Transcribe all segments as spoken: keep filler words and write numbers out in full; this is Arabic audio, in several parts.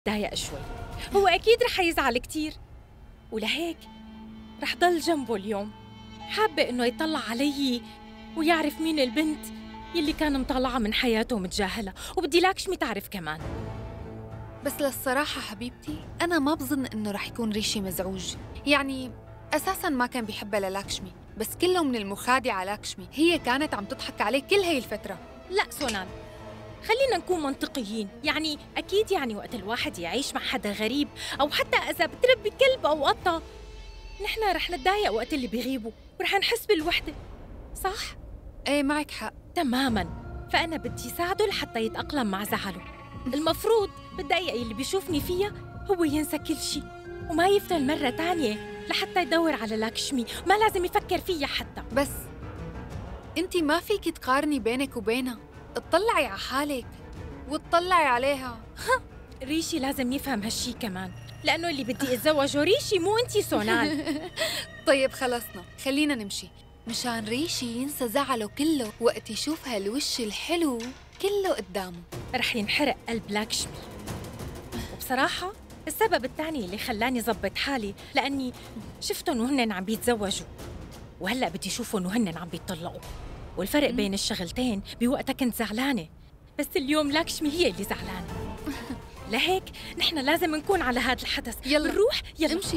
ضايق شوي. هو أكيد رح يزعل كتير، ولهيك رح ضل جنبه اليوم. حابة إنه يطلع علي ويعرف مين البنت يلي كان مطلعها من حياته ومتجاهلها، وبدي لاكشمي تعرف كمان. بس للصراحة حبيبتي أنا ما بظن إنه رح يكون ريشي مزعوج. يعني أساساً ما كان بيحبها للاكشمي، بس كله من المخادع على لاكشمي. هي كانت عم تضحك عليه كل هي الفترة. لا سونال، خلينا نكون منطقيين. يعني أكيد يعني وقت الواحد يعيش مع حدا غريب، أو حتى إذا بتربي كلب أو قطة، نحن رح نتضايق وقت اللي بيغيبوا ورح نحس بالوحدة، صح؟ إيه معك حق تماماً. فأنا بدي ساعده لحتى يتأقلم مع زعله. المفروض بالدقيقة اللي بيشوفني فيها هو ينسى كل شيء وما يفتن مرة تانية لحتى يدور على لاكشمي، ما لازم يفكر فيها حتى. بس أنتي ما فيك تقارني بينك وبينها. اطلعي على حالك وتطلعي عليها. ريشي لازم يفهم هالشي كمان، لأنه اللي بدي أتزوجه ريشي مو أنتي سونال. طيب خلصنا، خلينا نمشي مشان ريشي ينسى زعله كله وقت يشوف هالوش الحلو كله قدامه. رح ينحرق قلب لاكشمي. وبصراحة السبب الثاني اللي خلاني زبط حالي لأني شفتهم وهن عم بيتزوجوا، وهلأ بدي شوفهم وهن عم بيتطلقوا. والفرق بين الشغلتين بوقتها كنت زعلانة، بس اليوم لاكشمي هي اللي زعلانة. لهيك نحن لازم نكون على هذا الحدث. يلا نروح، يلا امشي.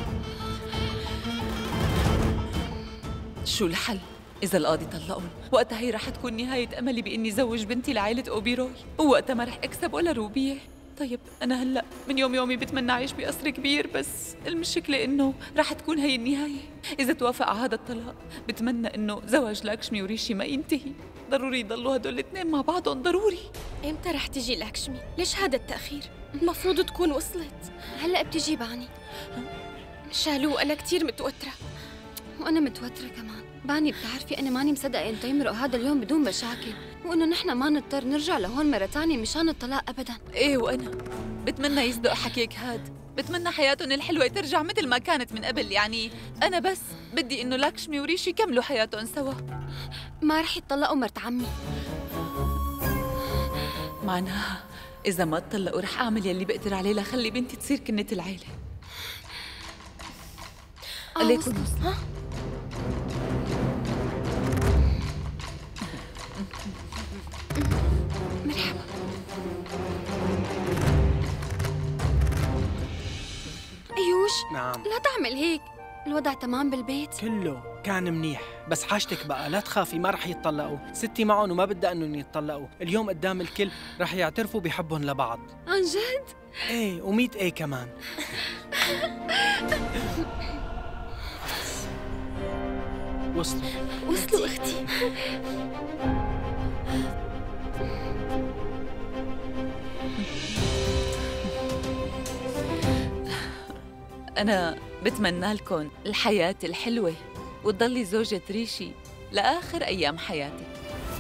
شو الحل؟ إذا القاضي طلقهم وقتها هي رح تكون نهاية أملي بإني زوج بنتي لعائلة أوبيروي، ووقتها ما رح أكسب ولا روبية. طيب أنا هلأ من يوم يومي بتمنى أعيش بقصر كبير، بس المشكلة إنه رح تكون هي النهاية. إذا توافق على هذا الطلاق بتمنى إنه زواج لاكشمي وريشي ما ينتهي. ضروري يضلوا هدول الاثنين مع بعضهم، ضروري. إمتى رح تجي لاكشمي؟ ليش هذا التأخير؟ المفروض تكون وصلت. هلأ بتجي باني. شالو أنا كتير متوترة. وأنا متوترة كمان. باني بتعرفي أنا ماني مصدقة إنه يمرق هذا اليوم بدون مشاكل، وإنه نحن ما نضطر نرجع لهون مرة تانية مشان الطلاق أبداً. إيه وأنا بتمنى يصدق حكيك هاد. بتمنى حياتهم الحلوة ترجع مثل ما كانت من قبل. يعني أنا بس بدي إنه لاكشمي وريشي يكملوا حياتهم سوا. ما رح يتطلقوا مرت عمي. معناها إذا ما اتطلقوا رح أعمل يلي بقدر عليه لخلي بنتي تصير كنة العيلة. عليكم ها؟ مرحبا. أيوش، نعم. لا تعمل هيك، الوضع تمام بالبيت؟ كله كان منيح، بس حاجتك بقى لا تخافي، ما رح يتطلقوا. ستي معهم وما بدها انهم يتطلقوا. اليوم قدام الكل رح يعترفوا بحبهم لبعض. عن جد؟ ايه وميت ايه كمان. وصلوا وصلوا أختي. أنا بتمنى لكم الحياة الحلوة وتضلي زوجة ريشي لآخر أيام حياتك.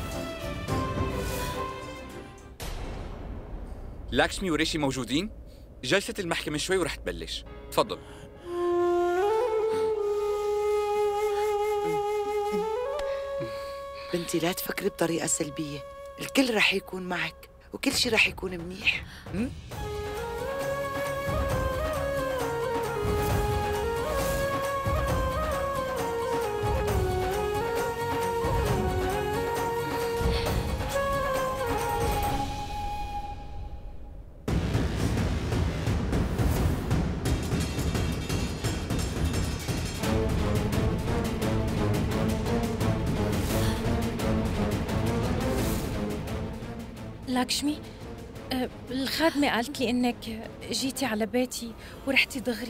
لاكشمي وريشي موجودين؟ جلسة المحكمة شوي ورح تبلش. تفضل. بنتي لا تفكري بطريقة سلبية، الكل رح يكون معك وكل شي رح يكون منيح. م? لاكشمي، أه الخادمة قالت لي إنك جيتي على بيتي ورحتي دغري،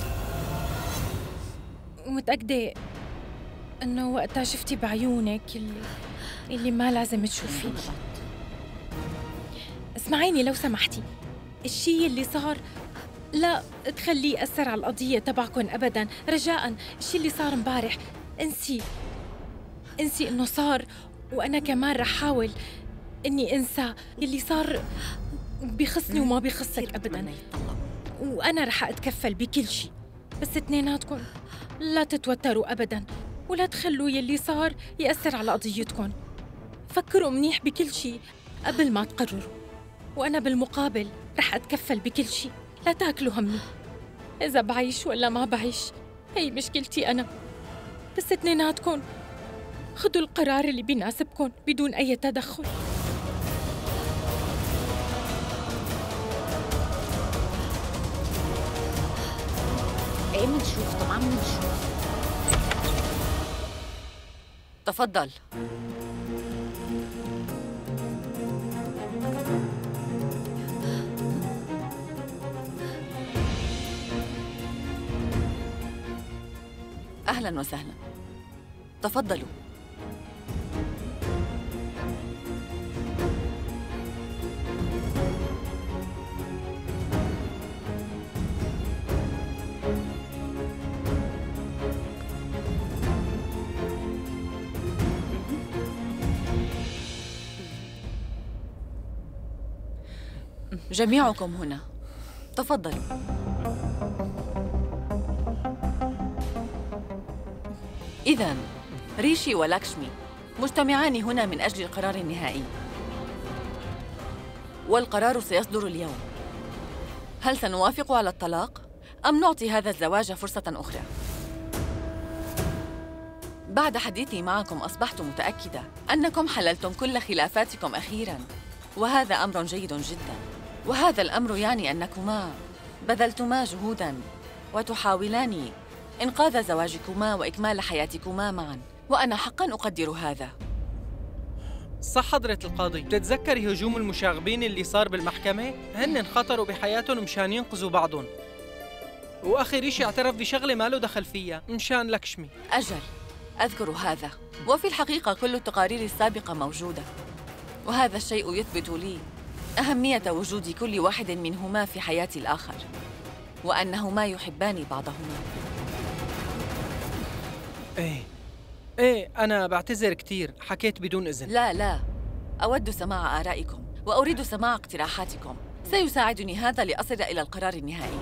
ومتأكدة إنه وقتها شفتي بعيونك اللي, اللي ما لازم تشوفيه. اسمعيني لو سمحتي، الشي اللي صار لا تخليه يأثر على القضية تبعكن أبداً، رجاءً. الشي اللي صار مبارح انسي انسي إنه صار، وأنا كمان رح حاول إني أنسى اللي صار بيخصني وما بيخصك أبداً، وأنا رح أتكفل بكل شي. بس اثنيناتكم لا تتوتروا أبداً، ولا تخلوا يلي صار يأثر على قضيتكم. فكروا منيح بكل شي قبل ما تقرروا، وأنا بالمقابل رح أتكفل بكل شيء، لا تاكلوا همي. إذا بعيش ولا ما بعيش هي مشكلتي أنا، بس اثنيناتكم خدوا القرار اللي بيناسبكم بدون أي تدخل. ايه منشوف طبعا منشوف. تفضل. أهلاً وسهلاً، تفضلوا. جميعكم هنا، تفضلوا. إذن ريشي ولاكشمي مجتمعان هنا من أجل القرار النهائي، والقرار سيصدر اليوم. هل سنوافق على الطلاق أم نعطي هذا الزواج فرصة أخرى؟ بعد حديثي معكم أصبحت متأكدة أنكم حللتم كل خلافاتكم أخيراً، وهذا أمر جيد جداً. وهذا الأمر يعني أنكما بذلتما جهوداً وتحاولان إنقاذ زواجكما وإكمال حياتكما معاً، وأنا حقاً أقدر هذا. صح حضرة القاضي، بتتذكري هجوم المشاغبين اللي صار بالمحكمة؟ هن خطروا بحياتهم مشان ينقذوا بعضهم، وأخي ريشي اعترف بشغلة ما له دخل فيها مشان لاكشمي. أجل، أذكر هذا، وفي الحقيقة كل التقارير السابقة موجودة، وهذا الشيء يثبت لي أهمية وجود كل واحد منهما في حياة الآخر، وأنهما يحبان بعضهما. إيه إيه أنا بعتذر كتير، حكيت بدون إذن. لا لا، أود سماع آرائكم وأريد سماع اقتراحاتكم، سيساعدني هذا لأصل إلى القرار النهائي.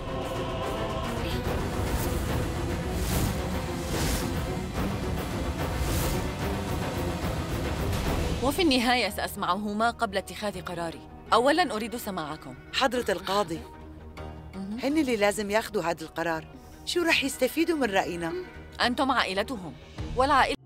وفي النهاية سأسمعهما قبل اتخاذ قراري. أولاً أريد سماعكم. حضرة القاضي، هن اللي لازم ياخدوا هذا القرار، شو رح يستفيدوا من رأينا؟ أنتم عائلتهم، والعائلة